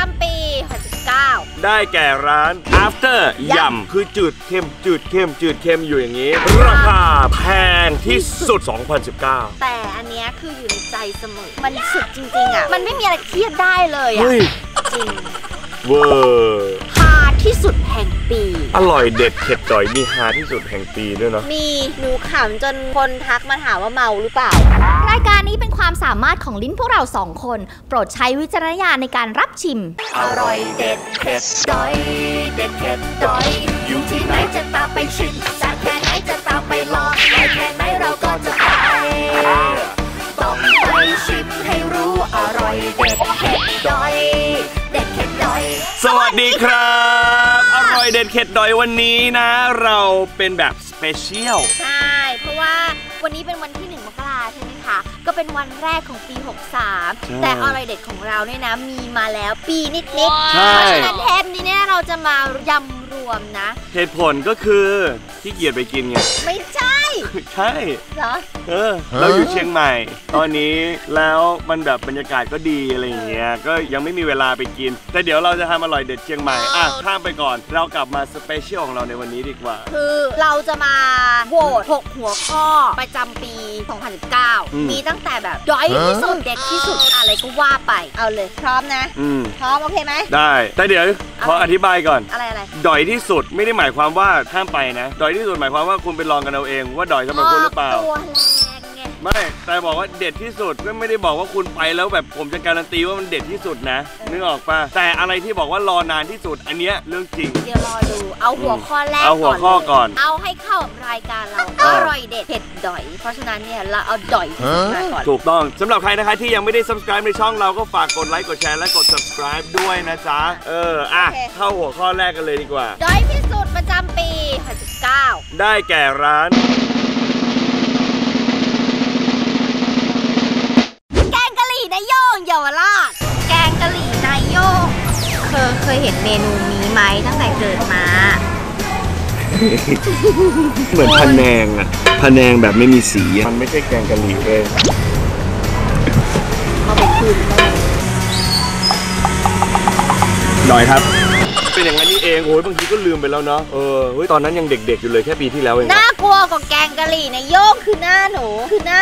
ำปี2019 ได้แก่ร้าน After ยำคือจืดเข้มจืดเข้มจืดเข้มอยู่อย่างนี้ราคาแพงที่สุด2019 แต่อันนี้คืออยู่ในใจเสมอมันสุดจริงๆอ่ะมันไม่มีอะไรเทียบได้เลยอ่ะจริงเวอร์ฮาที่สุดแห่งปีอร่อยเด็ดเผ็ดจ่อยมีฮาที่สุดแห่งปีด้วยเนาะมีหนูขำจนคนทักมาถามว่าเมาหรือเปล่ารายการนี้เป็นความสามารถของลิ้นพวกเราสองคนโปรดใช้วิจารณญาณในการรับชิมอร่อยเด็ดเผ็ดดอยเด็ดเผ็ดดอยอยู่ที่ไหนจะตามไปชิมจากแค่ไหนจะตามไปลองไปแค่ไหนเราก็จะไปต้องไปชิมให้รู้อร่อยเด็ดเผ็ดดอยเด็ดเผ็ดดอยสวัสดีครับอร่อยเด็ดเผ็ดดอยวันนี้นะเราเป็นแบบสเปเชียลใช่เพราะว่าวันนี้เป็นวันที่1 มกราใช่ไหมคะก็เป็นวันแรกของปี63แต่อร่อยเด็ดของเราเนี่ยนะมีมาแล้วปีนิดๆเพราะฉะนั้นเทปนี้เนี่ยเราจะมายำรวมนะเหตุผลก็คือขี้เกียจไปกินไงไม่ใช่ใช่เหรอเราอยู่เชียงใหม่ตอนนี้แล้วมันแบบบรรยากาศก็ดีอะไรอย่างเงี้ยก็ยังไม่มีเวลาไปกินแต่เดี๋ยวเราจะทำอร่อยเด็ดเชียงใหม่ข้ามไปก่อนเรากลับมาสเปเชียลของเราในวันนี้ดีกว่าคือเราจะมาโหวต6หัวข้อประจำปี2019มีตั้งแต่แบบด้อยที่สุดเด็ดที่สุดอะไรก็ว่าไปเอาเลยพร้อมนะพร้อมโอเคไหมได้แต่เดี๋ยวขออธิบายก่อนอะไรด้อยที่สุดไม่ได้หมายความว่าข้ามไปนะด้อยที่สุดหมายความว่าคุณไปลองกันเอาเองว่าด้อยสำหรับคุณหรือเปล่าไม่แต่บอกว่าเด็ดที่สุดก็ไม่ได้บอกว่าคุณไปแล้วแบบผมจะการันตีว่ามันเด็ดที่สุดนะนึกออกป่ะแต่อะไรที่บอกว่ารอนานที่สุดอันเนี้ยเรื่องจริงเดี๋ยวรอดูเอาหัวข้อแรกเอาหัวข้อก่อนเอาให้เข้ากับรายการเราอร่อยเด็ดเผ็ดดอยเพราะฉะนั้นเนี่ยเราเอาดอยมาก่อนถูกต้องสำหรับใครนะคะที่ยังไม่ได้ subscribe ในช่องเราก็ฝากกดไลค์กดแชร์และกด subscribe ด้วยนะจ๊ะเข้าหัวข้อแรกกันเลยดีกว่าดอยที่สุดประจำปี2019 ได้แก่ร้านนายโยงเยาวราชแกงกะหรี่นายโยงเคยเห็นเมนูนี้ไหมตั้งแต่เกิดมาเหมือนพะแนงอะพะแนงแบบไม่มีสีมันไม่ใช่แกงกะหรี่เลยเอาไปคืนหน่อยครับเป็นอย่างนั้นนี่เองโอ้ยบางทีก็ลืมไปแล้วเนาะตอนนั้นยังเด็กๆอยู่เลยแค่ปีที่แล้วเองน่ากลัวกว่าแกงกะหรี่นายโยงคือหน้าหนู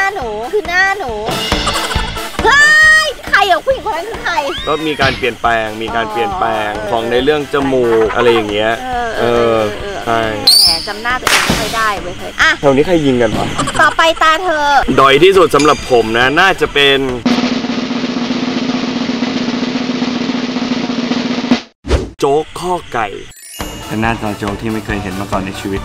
เฮ้ยใครอ่ะผู้หญิงคนนั้นคือใครก็มีการเปลี่ยนแปลงของในเรื่องจมูกอะไรอย่างเงี้ยใช่จำหน้าตัวเองไม่ได้เว้ยแถวนี้ใครยิงกันวะต่อไปตาเธอดอยที่สุดสำหรับผมนะน่าจะเป็นโจ๊กข้อไก่เป็นหน้าตาโจ๊กที่ไม่เคยเห็นมาก่อนในชีวิต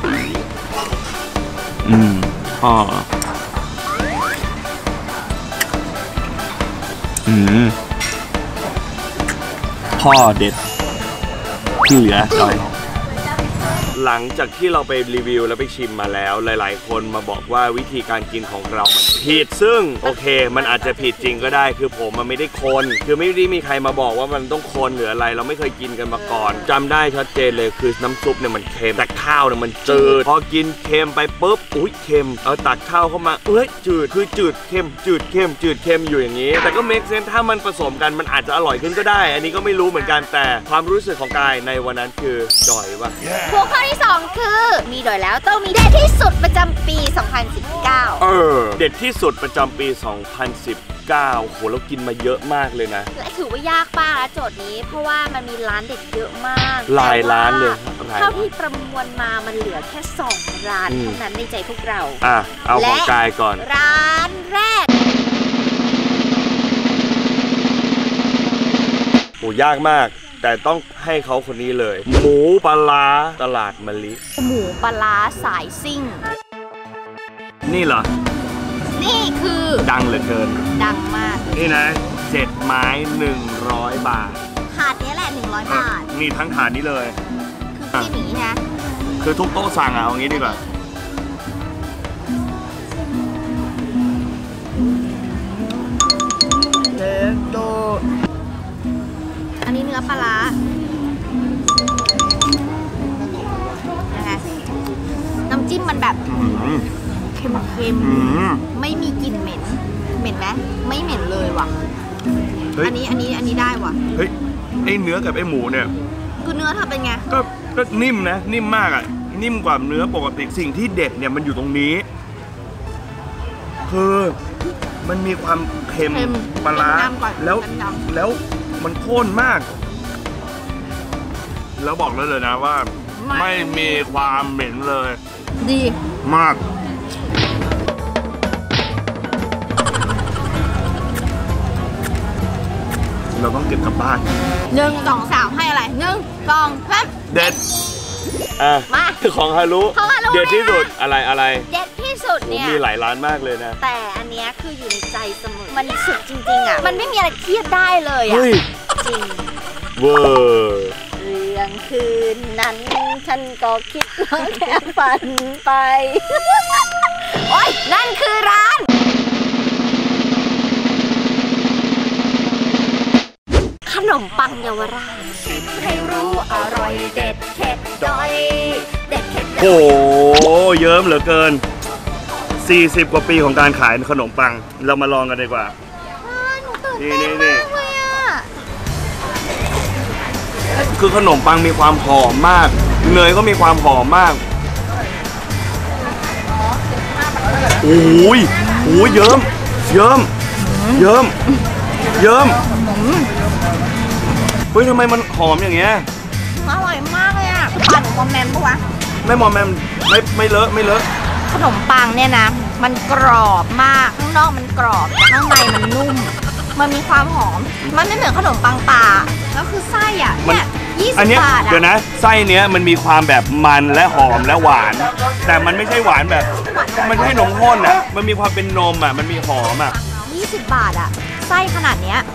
พ่อเด็ดที่เหลือจอยหลังจากที่เราไปรีวิวแล้วไปชิมมาแล้วหลายๆคนมาบอกว่าวิธีการกินของเรามันผิดซึ่งโอเคมันอาจจะผิดจริงก็ได้คือผมมันไม่ได้คนคือไม่ได้มีใครมาบอกว่ามันต้องคนหรืออะไรเราไม่เคยกินกันมาก่อนจำได้ชัดเจนเลยคือน้ำซุปเนี่ยมันเค็มแต่ข้าวเนี่ยมันจืดพอกินเค็มไปปุ๊บอุ้ยเค็มเอาตักข้าวเข้ามาจืดคือจืดเค็มจืดเค็มจืดเค็มอยู่อย่างนี้แต่ก็เมคเซนส์ถ้ามันผสมกันมันอาจจะอร่อยขึ้นก็ได้อันนี้ก็ไม่รู้เหมือนกันแต่ความรู้สึกของกายในวันนั้นคือจ่อยว่ะหัวข้อที่2คือมีดอยแล้วต้องมีเด็ดที่สุดประจำปี2019 เด็ดที่สุดประจำปี2019โหเรากินมาเยอะมากเลยนะและถือว่ายากมากนะโจทย์นี้เพราะว่ามันมีร้านเด็ดเยอะมากหลายร้านเลยเท่าที่ประมวลมามันเหลือแค่2ร้านเท่านั้นในใจพวกเราเอาของกายก่อนร้านแรกโหยากมากแต่ต้องให้เขาคนนี้เลยหมูปลาร้าตลาดมะลิหมูปลาร้าสายซิ่งนี่เหรอนี่คือดังเหลือเกินดังมากนี่นะ7 ไม้100 บาทถาดนี้แหละ100 บาทนี่ทั้งถาดนี้เลยคือที่นี้นะคือทุกโต๊ะสั่งเอางี้ดีกว่าอันนี้เนื้อปลาร้านะคะน้ำจิ้มมันแบบเค็มๆไม่มีกลิ่นเหม็นไหมไม่เหม็นเลยว่ะอันนี้ได้ว่ะเฮ้ยไอเนื้อกับไอหมูเนี่ยคือเนื้อทำเป็นไงก็นิ่มนะนิ่มมากอ่ะนิ่มกว่าเนื้อปกติสิ่งที่เด็ดเนี่ยมันอยู่ตรงนี้คือมันมีความเค็มปลาร้าแล้วมันข้นมากแล้วบอกเลยนะว่าไม่มีความเหม็นเลยดีมากเราต้องเก็บกลับบ้าน 1 2 3ให้อะไร1 2 3 เด็ดมาของฮารุเด็ดที่สุดอะไรเด็ดที่สุดเนี่ยมีหลายร้านมากเลยนะแต่อันนี้คืออยู่ในใจเสมอมันสุดจริงๆอ่ะมันไม่มีอะไรเทียบได้เลยอ่ะจริงเวอร์เรื่องคืนนั้นฉันก็คิดว่าแค่ฝันไปโอ๊ยนั่นคือร้านขนมปังเยาวราชให้รู้อร่อยเด็ดเผ็ดดอยเด็ดเผ็ดโอ้เยิ้มเหลือเกิน40 กว่าปีของการขายขนมปังเรามาลองกันดีกว่านี่คือขนมปังมีความหอมมากเนยก็มีความหอมมากโอ้ยเยิ้มเฮ้ยทำไมมันหอมอย่างเงี้ยอร่อยมากเลยอ่ะปั่นมอมแมมปะวะไม่มอมแมมไม่เลอะขนมปังเนี่ยนะมันกรอบมากข้างนอกมันกรอบแต่ข้างในมันนุ่มมันมีความหอมมันไม่เหมือนขนมปังป่าแล้วคือไส้อ่ะเนี่ย20 บาทเดี๋ยวนะไส้เนี้ยมันมีความแบบมันและหอมและหวานแต่มันไม่ใช่หวานแบบมันไม่ใช่นมข้นอ่ะมันมีความเป็นนมอ่ะมันมีหอมอ่ะ 20 บาทอ่ะไส้ขนาดเนี้ย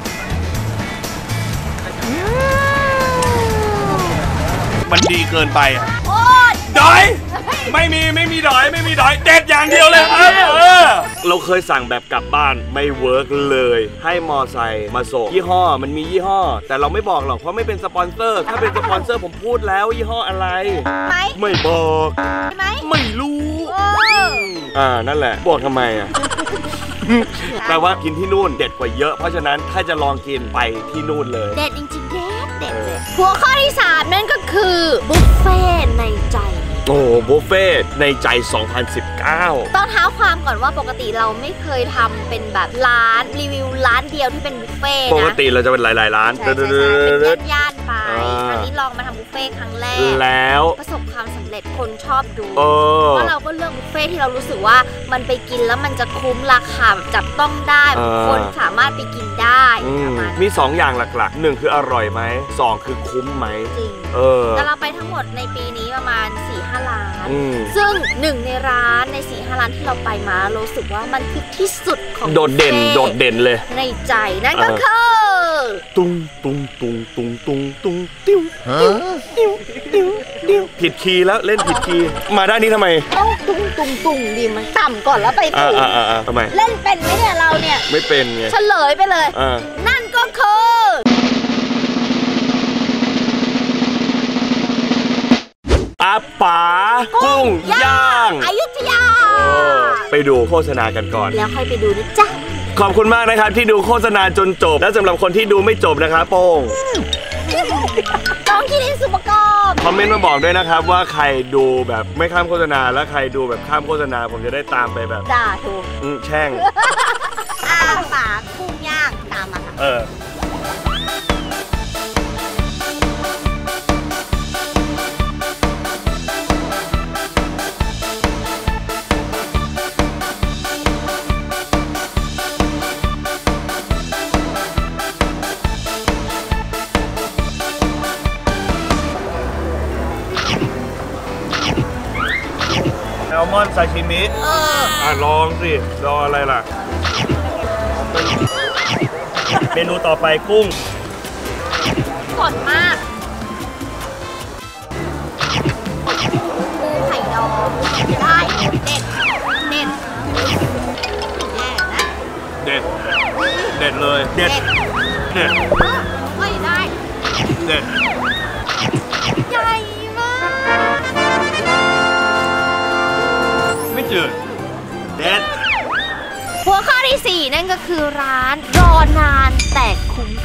มันดีเกินไปอ่ะดอยไม่มีดอยเด็ดอย่างเดียวเลยครับเราเคยสั่งแบบกลับบ้านไม่เวิร์กเลยให้มอไซค์มาส่งยี่ห้อมันมียี่ห้อแต่เราไม่บอกหรอกเพราะไม่เป็นสปอนเซอร์ถ้าเป็นสปอนเซอร์ผมพูดแล้วยี่ห้ออะไรไม่บอกไม่รู้นั่นแหละบอกทำไมอ่ะแต่ว่ากินที่นู่นเด็ดกว่าเยอะเพราะฉะนั้นถ้าจะลองกินไปที่นู่นเลยเด็ดจริงๆเด็ดเลยหัวข้อที่3นั่นก็คือบุฟเฟ่ในใจโอ้บุฟเฟ่ในใจ2019 ต้องเท้าความก่อนว่าปกติเราไม่เคยทำเป็นแบบร้านรีวิวร้านเดียวที่เป็นบุฟเฟ่นะปกติเราจะเป็นหลายๆร้านเป็นย่านไปครั้งนี้ลองมาทำบุฟเฟ่ครั้งแรกแล้วประสบความสำเร็จคนชอบดูเพราะเราก็เลือกบุฟเฟ่ที่เรารู้สึกว่ามันไปกินแล้วมันจะคุ้มราคาจับต้องได้คนสามารถไปกินได้มี2อย่างหลักๆ1คืออร่อยไหม2คือคุ้มไหมจริงแต่เราไปทั้งหมดในปีนี้ประมาณ4-5 ร้านซึ่ง1ในร้านใน4-5 ร้านที่เราไปมารู้สึกว่ามันคือที่สุดของโดดเด่นเลยในใจนั่นก็คือตุ้งติ้วผิดคีย์แล้วเล่นผิดคีย์มาด้านนี้ทำไมตุ้งดีมันต่ำก่อนแล้วไปสูงทำไมเล่นเป็นไหมเนี่ยเราเนี่ยไม่เป็นไงเฉลยไปเลยนั่นก็คืออาป๋ากุ้งย่างอยุธยาไปดูโฆษณากันก่อนแล้วค่อยไปดูนะจ๊ะขอบคุณมากนะครับที่ดูโฆษณาจนจบและสำหรับคนที่ดูไม่จบนะครับโป้งน้องคิรินสุปกรณ์คอมเมนต์มาบอกด้วยนะครับว่าใครดูแบบไม่ข้ามโฆษณาและใครดูแบบข้ามโฆษณาผมจะได้ตามไปแบบด่าถูกแช่งป๋ากุ้งย่างตามมาแซลมอนซาชิมิลองสิรออะไรล่ะเมนูต่อไปกุ้งสดมากปูไข่ดองได้เด็ดเลยเด็ดไม่ได้เด็ดใหญ่มากไม่จืดเด็ดหัวข้อที่4นั่นก็คือร้านรอนานแต่คุ้ม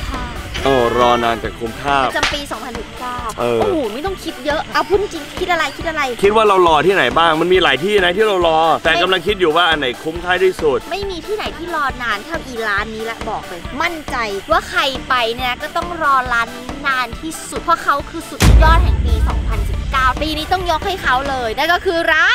โอ้รอนานแต่คุ้มค่าประจำปี 2019 โอ้โหไม่ต้องคิดเยอะเอาพูดจริงคิดอะไรคิดว่าเรารอที่ไหนบ้างมันมีหลายที่นะที่เรารอแต่กำลังคิดอยู่ว่าอันไหนคุ้มค่าที่สุดไม่มีที่ไหนที่รอนานเท่าอีร้านนี้ละบอกเลยมั่นใจว่าใครไปเนี่ยก็ต้องรอร้านนี้นานที่สุดเพราะเขาคือสุดยอดแห่งปี 2019 ปีนี้ต้องยกให้เขาเลยนั่นก็คือร้าน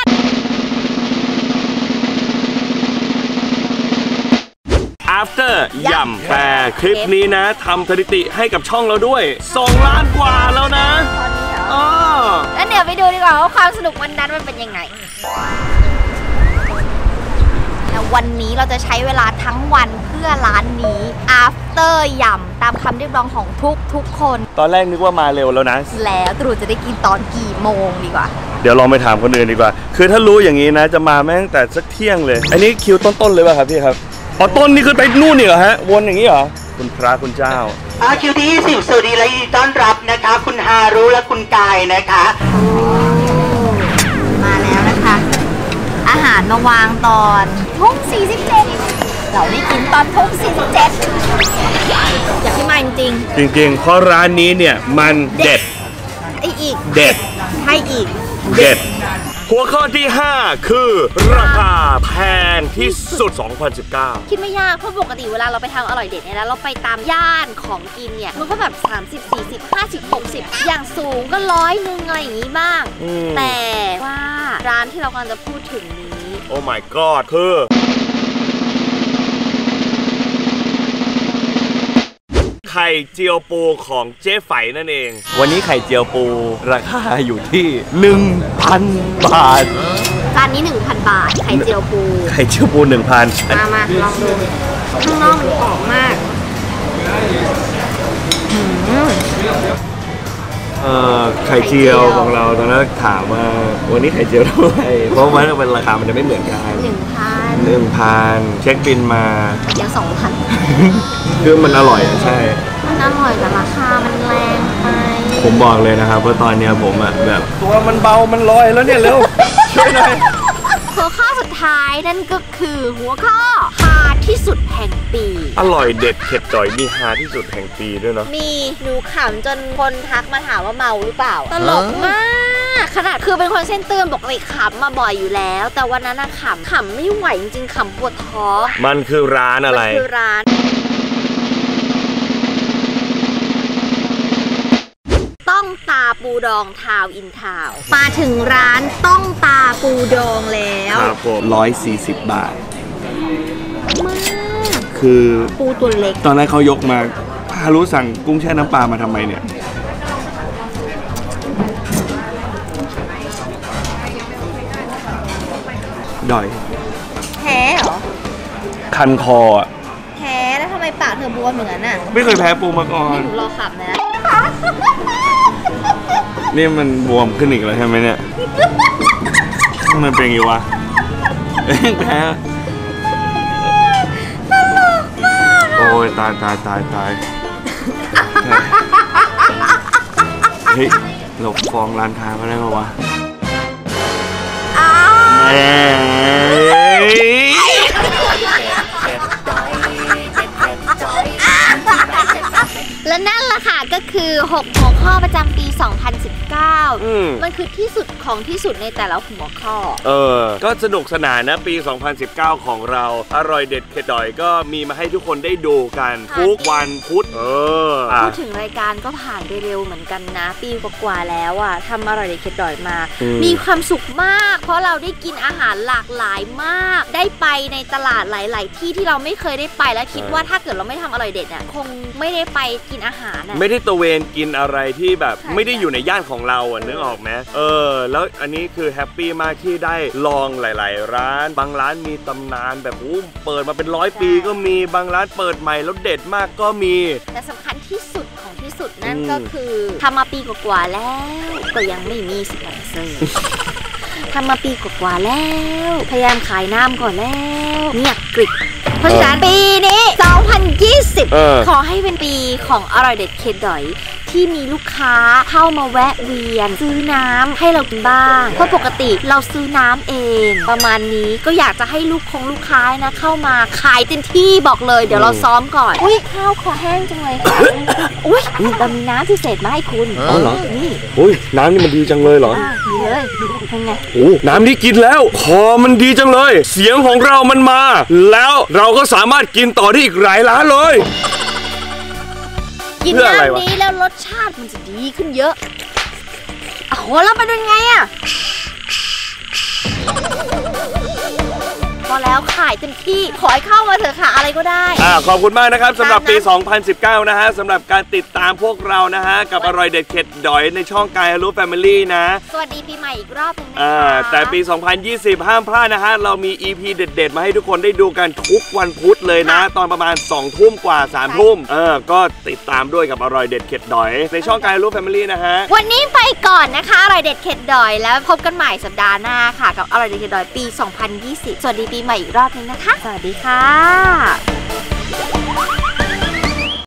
After ยำแต่คลิปนี้นะทำสถิติให้กับช่องเราด้วย2 ล้านกว่าแล้วนะตอนนี้เหรอแล้วเดี๋ยวไปดูดีกว่าว่าความสนุกวันนั้นมันเป็นยังไงวันนี้เราจะใช้เวลาทั้งวันเพื่อร้านนี้ After ยำตามคำเรียกร้องของทุกคนตอนแรกนึกว่ามาเร็วแล้วนะแล้วตรูจะได้กินตอนกี่โมงดีกว่าเดี๋ยวลองไปถามคนอื่นดีกว่าคือถ้ารู้อย่างนี้นะจะมาแม่งแต่สักเที่ยงเลยอันนี้คิวต้นๆเลยป่ะครับพี่ครับอ๋อต้นนี่คือไปนู่นนี่เหรอฮะวนอย่างนี้เหรอคุณพระคุณเจ้าคิวที่20สวัสดีและยินดีต้อนรับนะคะคุณฮารุและคุณกายนะคะมาแล้วนะคะอาหารมาวางตอนทุ่ม47เราได้กินตอนทุ่ม47อยากให้มาจริงเพราะร้านนี้เนี่ยมันเด็ดอีกเด็ดให้อีกเด็ดหัวข้อที่5คือราคาแพงที่สุด 2019 คิดไม่ยากเพราะปกติเวลาเราไปทำอร่อยเด็ดเนี่ยนะเราไปตามย่านของกินเนี่ยมันก็แบบ30 40 50 60อย่างสูงก็100 นึงอะไรอย่างนี้บ้างแต่ว่าร้านที่เรากำลังจะพูดถึงนี้โอ้ my god คือไข่เจียวปูของเจ๊ไฝนั่นเองวันนี้ไข่เจียวปูราคาอยู่ที่ 1,000 บาทจานนี้ 1,000 บาทไข่เจียวปู 1,000 มาลองดูข้างนอกมันกรอบมากไข่เจียวของเราตอนนั้นถามว่าวันนี้ไข่เจียวเท่าไหร่เพราะว่าเป็นราคามันจะไม่เหมือนกัน 1,000 เช็คบินมาเดี๋ยว 2,000 คือมันอร่อยใช่มันอร่อยแต่ราคามันแรงไปผมบอกเลยนะครับว่าตอนนี้ผมแบบตัวมันเบามันลอยแล้วเนี่ยเร็วช่วยหน่อยหัวข้อสุดท้ายนั่นก็คือหัวข้อฮาที่สุดแห่งปีอร่อยเด็ดเผ็ดจ่อยมีฮาที่สุดแห่งปีด้วยเนาะมีหนูขำจนคนทักมาถามว่าเมาหรือเปล่าตลกมากขนาดคือเป็นคนเส้นตื่นบอกเลยขำมาบ่อยอยู่แล้วแต่วันนั้นขำไม่ไหวจริงๆขำปวดท้องมันคือร้านอะไรมันคือร้านต้องตาปูดองทาวอินทาวมาถึงร้านต้องตาปูดองแล้วครับผม140 บาทมากคือปูตัวเล็กตอนแรกเขายกมาฮารุสั่งกุ้งแช่น้ำปลามาทำไมเนี่ยดอยแพ้เหรอคันคออ่ะแพ้แล้วทำไมปากเธอบวมเหมือนน่ะไม่เคยแพ้ปูมาก่อนหนูรอขับนะนี่มันบวมขึ้นอีกแล้วใช่ไหมเนี่ยมันเป็นยังไงวะแพ้โอ้ยตายเฮ้ยเราฟ้องร้านค้าเขาได้ป่าวะและนั่นแหละค่ะก็คือ6หัวข้อประจำปี 2019มันคือที่สุดของที่สุดในแต่ละหัวข้อก็สนุกสนานนะปี 2019 ของเราอร่อยเด็ดเข็ดดอยก็มีมาให้ทุกคนได้ดูกันทุกวันพุธพูดถึงรายการก็ผ่านไปเร็วเหมือนกันนะปีกว่าแล้วอ่ะทำอร่อยเด็ดเข็ดดอยมามีความสุขมากเพราะเราได้กินอาหารหลากหลายมากได้ไปในตลาดหลายๆที่ที่เราไม่เคยได้ไปและคิดว่าถ้าเกิดเราไม่ทำอร่อยเด็ดอ่ะคงไม่ได้ไปกินอาหารไม่ได้ตะเวนกินอะไรที่แบบไม่ได้อยู่ในย่านของเราอ่ะนึกออกไหมแล้วอันนี้คือแฮปปี้มากที่ได้ลองหลายๆร้านบางร้านมีตำนานแบบเปิดมาเป็น100 ปีก็มีบางร้านเปิดใหม่แล้วเด็ดมากก็มีแต่สำคัญที่สุดของที่สุดนั่นก็คือทำมาปีกว่าแล้วก็ยังไม่มีสปอนเซอร์ทำมาปีกว่าแล้วพยายามขายน้ำก่อนแล้วเงียบกริบเพราะฉะนั้นปีนี้ 2020 ขอให้เป็นปีของอร่อยเด็ดเข็ดดอยทที่มีลูกค้าเข้ามาแวะเวียนซื้อน้ำให้เรากินบ้างเพราะปกติเราซื้อน้ำเองประมาณนี้ก็อยากจะให้ลูกค้านะเข้ามาขายเต็มที่บอกเลยเดี๋ยวเราซ้อมก่อนอุ้ยข้าวคอแห้งจังเลยอุ้ยเรามีน้ำพิเศษมาให้คุณอ๋อเหรอนี่อุ้ยน้ำนี่มันดีจังเลยเหรอดีเลยเป็นไงโอ้น้ำนี่กินแล้วคอมันดีจังเลยเสียงของเรามันมาแล้วเราก็สามารถกินต่อได้อีกหลายร้านเลยกินน้ำนี้แล้วรสชาติมันจะดีขึ้นเยอะโอ้โหแล้วมันเป็นไงอะพอแล้วขายเต็มที่ขอให้เข้ามาเถอะค่ะอะไรก็ได้ขอบคุณมากนะครับสำหรับปี 2019 นะฮะสำหรับการติดตามพวกเรานะฮะกับอร่อยเด็ดเข็ดดอยในช่องกายรู้แฟมิลี่นะสวัสดีปีใหม่อีกรอบนึงนะคะแต่ปี 2020 ห้ามพลาดนะฮะเรามี EP เด็ดๆมาให้ทุกคนได้ดูกันทุกวันพุธเลยนะตอนประมาณ 2 ทุ่มกว่า 3 ทุ่มก็ติดตามด้วยกับอร่อยเด็ดเข็ดดอยในช่องกายรู้แฟมิลี่นะฮะวันนี้ไปก่อนนะคะอร่อยเด็ดเข็ดดอยแล้วพบกันใหม่สัปดาห์หน้าค่ะกับอร่อยเด็ดเข็ดดอยปี 2020 สวัสดีปีใหม่อีกรอบนึงนะคะสวัสดีค่ะ